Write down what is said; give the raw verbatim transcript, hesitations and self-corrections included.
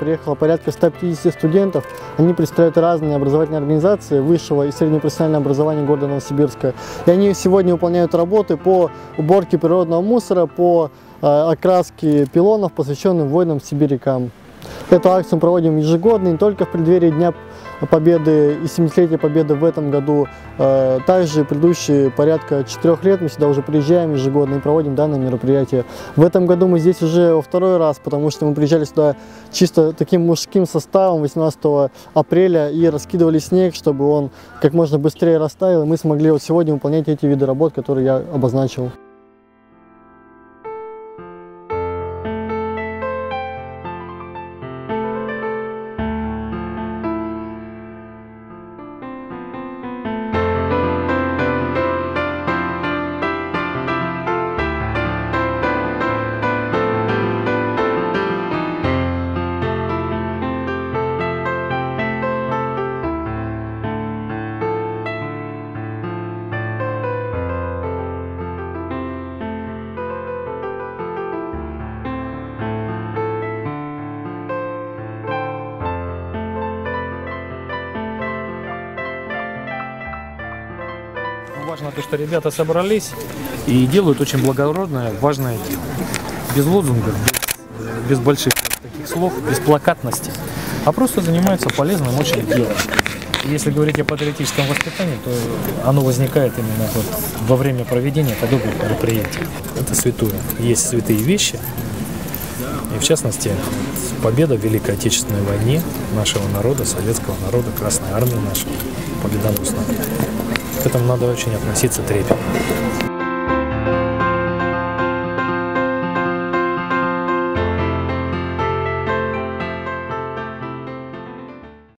приехало порядка ста пятидесяти студентов. Они представляют разные образовательные организации высшего и среднего профессионального образования города Новосибирска. И они сегодня выполняют работы по уборке природного мусора, по э, окраске пилонов, посвященным воинам Сибирякам. Эту акцию мы проводим ежегодно, не только в преддверии Дня Победы и семидесятилетия Победы в этом году. Э, также предыдущие порядка четырех лет мы сюда уже приезжаем ежегодно и проводим данное мероприятие. В этом году мы здесь уже во второй раз, потому что мы приезжали сюда чисто таким мужским составом восемнадцатого апреля и раскидывали снег, чтобы он как можно быстрее растаял, и мы смогли вот сегодня выполнять эти виды работ, которые я обозначил. Важно то, что ребята собрались и делают очень благородное, важное дело. Без лозунгов, без, без больших таких слов, без плакатности, а просто занимаются полезным очень делом. Если говорить о патриотическом воспитании, то оно возникает именно вот во время проведения подобных мероприятий. Это святое. Есть святые вещи, и в частности победа в Великой Отечественной войне нашего народа, советского народа, Красной Армии нашей, победоносной. К этому надо очень относиться трепетно.